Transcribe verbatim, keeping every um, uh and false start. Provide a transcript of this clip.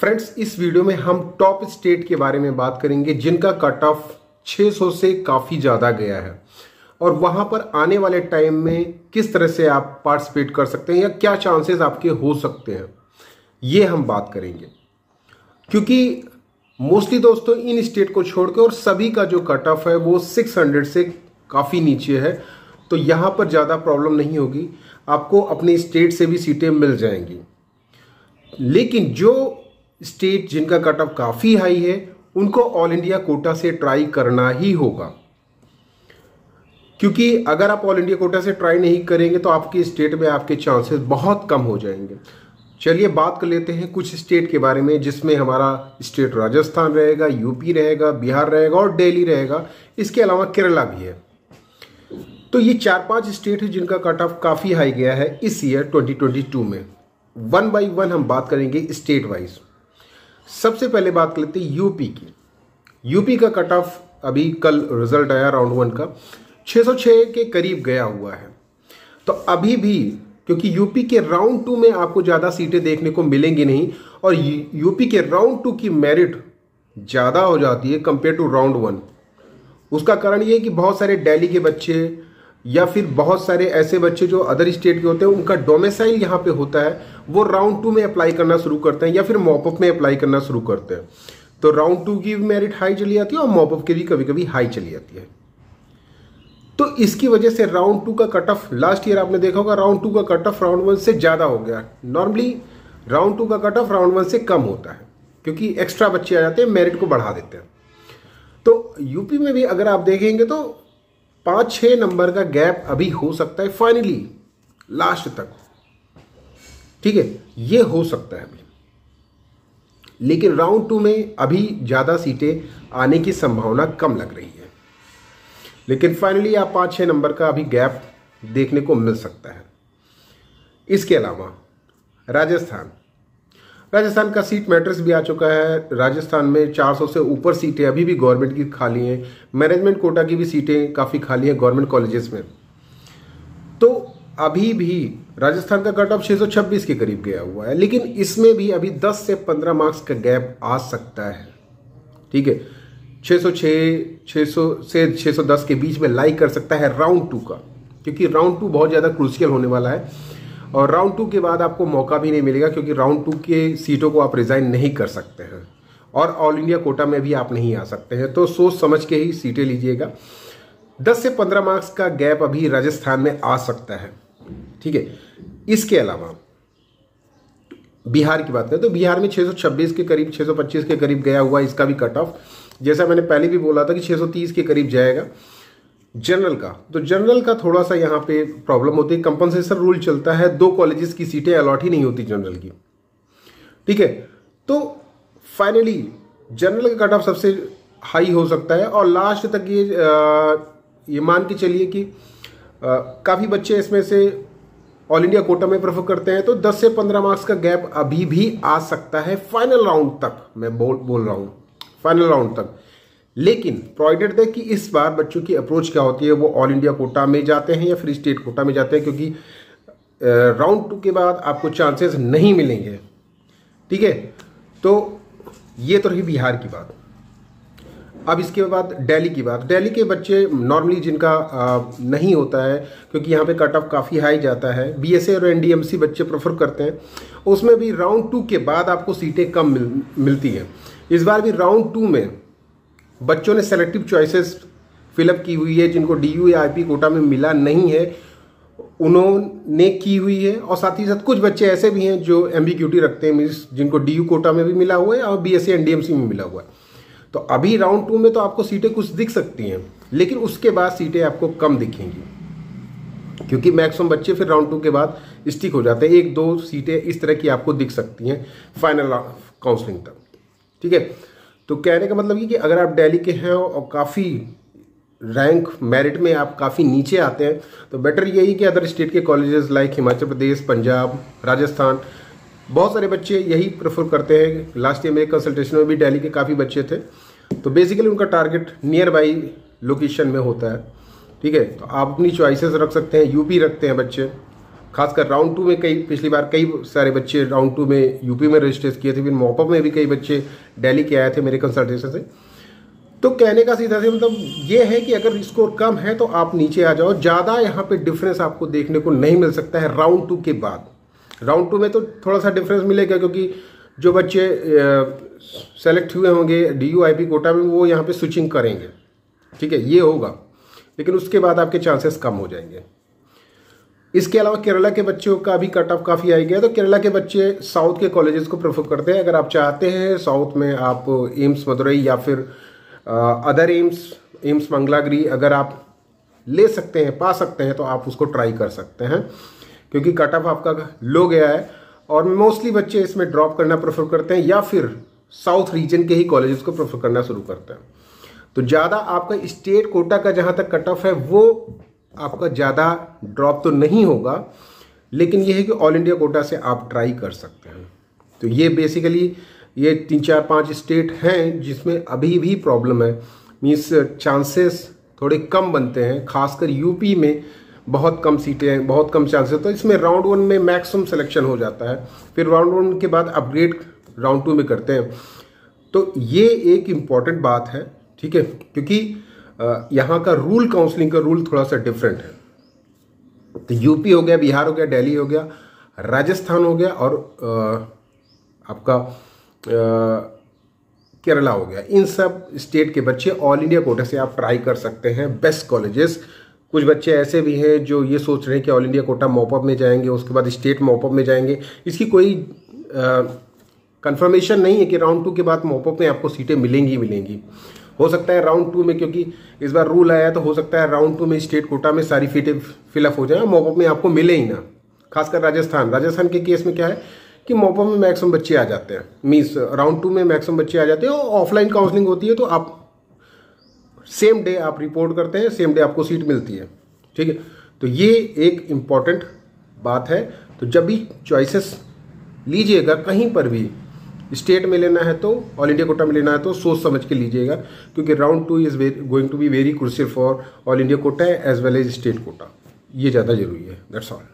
Friends, इस video में हम टॉप स्टेट के बारे में बात करेंगे जिनका कट ऑफ छह सौ से काफी ज्यादा गया है और वहां पर आने वाले टाइम में किस तरह से आप पार्टिसिपेट कर सकते हैं या क्या चांसेस आपके हो सकते हैं, ये हम बात करेंगे। क्योंकि मोस्टली दोस्तों इन स्टेट को छोड़कर और सभी का जो कट ऑफ है वो छह सौ से काफी नीचे है, तो यहां पर ज्यादा प्रॉब्लम नहीं होगी, आपको अपने स्टेट से भी सीटें मिल जाएंगी। लेकिन जो स्टेट जिनका कट ऑफ काफी हाई है उनको ऑल इंडिया कोटा से ट्राई करना ही होगा, क्योंकि अगर आप ऑल इंडिया कोटा से ट्राई नहीं करेंगे तो आपके स्टेट में आपके चांसेस बहुत कम हो जाएंगे। चलिए बात कर लेते हैं कुछ स्टेट के बारे में, जिसमें हमारा स्टेट राजस्थान रहेगा, यूपी रहेगा, बिहार रहेगा और दिल्ली रहेगा, इसके अलावा केरला भी है। तो ये चार पांच स्टेट है जिनका कट ऑफ काफी हाई गया है इस ईयर दो हज़ार बाईस में। वन बाय वन हम बात करेंगे स्टेट वाइज। सबसे पहले बात कर लेते हैं यूपी की। यूपी का कट ऑफ अभी कल रिजल्ट आया राउंड वन का, छह सौ छह के करीब गया हुआ है। तो अभी भी क्योंकि यूपी के राउंड टू में आपको ज्यादा सीटें देखने को मिलेंगी नहीं और यूपी के राउंड टू की मेरिट ज्यादा हो जाती है कंपेयर टू राउंड वन। उसका कारण ये है कि बहुत सारे दिल्ली के बच्चे या फिर बहुत सारे ऐसे बच्चे जो अदर स्टेट के होते हैं उनका डोमिसाइल यहाँ पे होता है, वो राउंड टू में अप्लाई करना शुरू करते हैं या फिर मॉपअप में अप्लाई करना शुरू करते हैं। तो राउंड टू की भी मेरिट हाई चली जाती है और मॉपअप की भी कभी कभी हाई चली जाती है। तो इसकी वजह से राउंड टू का कट ऑफ लास्ट ईयर आपने देखा होगा, राउंड टू का कट ऑफ राउंड वन से ज्यादा हो गया। नॉर्मली राउंड टू का कट ऑफ राउंड वन से कम होता है क्योंकि एक्स्ट्रा बच्चे आ जाते हैं, मेरिट को बढ़ा देते हैं। तो यूपी में भी अगर आप देखेंगे तो पांच छह नंबर का गैप अभी हो सकता है फाइनली लास्ट तक, ठीक है, ये हो सकता है अभी। लेकिन राउंड टू में अभी ज्यादा सीटें आने की संभावना कम लग रही है, लेकिन फाइनली आप पांच छह नंबर का अभी गैप देखने को मिल सकता है। इसके अलावा राजस्थान राजस्थान का सीट मैट्रिक्स भी आ चुका है। राजस्थान में चार सौ से ऊपर सीटें अभी भी गवर्नमेंट की खाली हैं, मैनेजमेंट कोटा की भी सीटें काफ़ी खाली हैं गवर्नमेंट कॉलेजेस में। तो अभी भी राजस्थान का कट ऑफ छह सौ छब्बीस के करीब गया हुआ है, लेकिन इसमें भी अभी दस से पंद्रह मार्क्स का गैप आ सकता है, ठीक है। छह सौ छह, छह सौ से छह सौ दस के बीच में लाइक कर सकता है राउंड टू का, क्योंकि राउंड टू बहुत ज़्यादा क्रूशियल होने वाला है और राउंड टू के बाद आपको मौका भी नहीं मिलेगा, क्योंकि राउंड टू के सीटों को आप रिजाइन नहीं कर सकते हैं और ऑल इंडिया कोटा में भी आप नहीं आ सकते हैं। तो सोच समझ के ही सीटें लीजिएगा। दस से पंद्रह मार्क्स का गैप अभी राजस्थान में आ सकता है, ठीक है। इसके अलावा बिहार की बात करें तो बिहार में छह सौ छब्बीस के करीब, छह सौ पच्चीस के करीब गया हुआ इसका भी कट ऑफ। जैसा मैंने पहले भी बोला था कि छह सौ तीस के करीब जाएगा जनरल का। तो जनरल का थोड़ा सा यहाँ पे प्रॉब्लम होती है, कंपनसेशन रूल चलता है, दो कॉलेजेस की सीटें अलॉट ही नहीं होती जनरल की, ठीक है। तो फाइनली जनरल का कट ऑफ सबसे हाई हो सकता है और लास्ट तक ये आ, ये मान के चलिए कि आ, काफी बच्चे इसमें से ऑल इंडिया कोटा में प्रेफर करते हैं, तो दस से पंद्रह मार्क्स का गैप अभी भी आ सकता है फाइनल राउंड तक। मैं बोल बोल रहा हूं फाइनल राउंड तक। लेकिन प्रोवाइडेड है कि इस बार बच्चों की अप्रोच क्या होती है, वो ऑल इंडिया कोटा में जाते हैं या फिर स्टेट कोटा में जाते हैं, क्योंकि राउंड टू के बाद आपको चांसेस नहीं मिलेंगे, ठीक है। तो ये तो रही बिहार की बात। अब इसके बाद दिल्ली की बात। दिल्ली के बच्चे नॉर्मली जिनका आ, नहीं होता है, क्योंकि यहाँ पे कट ऑफ काफ़ी हाई जाता है, बीएसए और एनडीएमसी बच्चे प्रेफर करते हैं, उसमें भी राउंड टू के बाद आपको सीटें कम मिल, मिलती हैं। इस बार भी राउंड टू में बच्चों ने सेलेक्टिव चॉइसेस फिलअप की हुई है, जिनको डीयू या आईपी कोटा में मिला नहीं है उन्होंने की हुई है, और साथ ही साथ कुछ बच्चे ऐसे भी हैं जो एम्बिग्यूटी रखते हैं, मीन्स जिनको डीयू कोटा में भी मिला हुआ है और बीएससी एनडीएमसी में मिला हुआ है। तो अभी राउंड टू में तो आपको सीटें कुछ दिख सकती हैं, लेकिन उसके बाद सीटें आपको कम दिखेंगी, क्योंकि मैक्सिमम बच्चे फिर राउंड टू के बाद स्टिक हो जाते हैं। एक दो सीटें इस तरह की आपको दिख सकती हैं फाइनल काउंसलिंग तक, ठीक है। तो कहने का मतलब ये कि अगर आप दिल्ली के हैं और काफ़ी रैंक मेरिट में आप काफ़ी नीचे आते हैं, तो बेटर यही कि अदर स्टेट के कॉलेजेस लाइक हिमाचल प्रदेश, पंजाब, राजस्थान, बहुत सारे बच्चे यही प्रेफर करते हैं। लास्ट ईयर मेरे कंसल्टेशन में भी दिल्ली के काफ़ी बच्चे थे, तो बेसिकली उनका टारगेट नियर बाई लोकेशन में होता है, ठीक है। तो आप अपनी चॉइसेस रख सकते हैं। यूपी रखते हैं बच्चे, खासकर राउंड टू में कई पिछली बार कई सारे बच्चे राउंड टू में यूपी में रजिस्टर किए थे, फिर मॉपअप में भी कई बच्चे दिल्ली के आए थे मेरे कंसल्टेशन से। तो कहने का सीधा से मतलब ये है कि अगर स्कोर कम है तो आप नीचे आ जाओ, ज़्यादा यहाँ पे डिफरेंस आपको देखने को नहीं मिल सकता है राउंड टू के बाद। राउंड टू में तो थोड़ा सा डिफरेंस मिलेगा, क्योंकि जो बच्चे सेलेक्ट हुए होंगे D U I P quota में वो यहाँ पे स्विचिंग करेंगे, ठीक है, ये होगा, लेकिन उसके बाद आपके चांसेस कम हो जाएंगे। इसके अलावा केरला के बच्चों का भी कट ऑफ काफ़ी आ गया, तो केरला के बच्चे साउथ के कॉलेजेस को प्रेफर करते हैं। अगर आप चाहते हैं साउथ में आप एम्स मदुरई या फिर अदर एम्स एम्स मंगलागिरी अगर आप ले सकते हैं, पा सकते हैं, तो आप उसको ट्राई कर सकते हैं, क्योंकि कट ऑफ आपका लो गया है और मोस्टली बच्चे इसमें ड्रॉप करना प्रेफर करते हैं या फिर साउथ रीजन के ही कॉलेजेस को प्रेफर करना शुरू करते हैं। तो ज़्यादा आपका स्टेट कोटा का जहाँ तक कट ऑफ है वो आपका ज़्यादा ड्रॉप तो नहीं होगा, लेकिन ये है कि ऑल इंडिया कोटा से आप ट्राई कर सकते हैं। तो ये बेसिकली ये तीन चार पांच स्टेट हैं जिसमें अभी भी प्रॉब्लम है, मीन्स चांसेस थोड़े कम बनते हैं, खासकर यूपी में बहुत कम सीटें हैं, बहुत कम चांसेस। तो इसमें राउंड वन में मैक्सिमम सिलेक्शन हो जाता है, फिर राउंड वन के बाद अपग्रेड राउंड टू में करते हैं। तो ये एक इम्पॉर्टेंट बात है, ठीक है, क्योंकि यहाँ का रूल काउंसलिंग का रूल थोड़ा सा डिफरेंट है। तो यूपी हो गया, बिहार हो गया, दिल्ली हो गया, राजस्थान हो गया और आ, आपका आ, केरला हो गया। इन सब स्टेट के बच्चे ऑल इंडिया कोटे से आप ट्राई कर सकते हैं बेस्ट कॉलेजेस। कुछ बच्चे ऐसे भी हैं जो ये सोच रहे हैं कि ऑल इंडिया कोटा मॉपअप में जाएंगे, उसके बाद स्टेट मॉपअप में जाएंगे। इसकी कोई कंफर्मेशन नहीं है कि राउंड टू के बाद मॉपअप में आपको सीटें मिलेंगी मिलेंगी हो सकता है राउंड टू में, क्योंकि इस बार रूल आया है, तो हो सकता है राउंड टू में स्टेट कोटा में सारी सीटें फिलअप हो जाए, मॉपअप में आपको मिले ही ना। खासकर राजस्थान राजस्थान के केस में क्या है कि मॉपअप में मैक्सिमम बच्चे आ जाते हैं, मीन्स राउंड टू में मैक्सिमम बच्चे आ जाते हैं और ऑफलाइन काउंसलिंग होती है, तो आप सेम डे आप रिपोर्ट करते हैं, सेम डे आपको सीट मिलती है, ठीक है। तो ये एक इम्पॉर्टेंट बात है। तो जब भी चॉइसेस लीजिएगा कहीं पर भी, स्टेट में लेना है तो ऑल इंडिया कोटा में लेना है तो सोच समझ के लीजिएगा, क्योंकि round two is going to be very crucial for all India quota as well as state quota. ये ज़्यादा जरूरी है। That's all.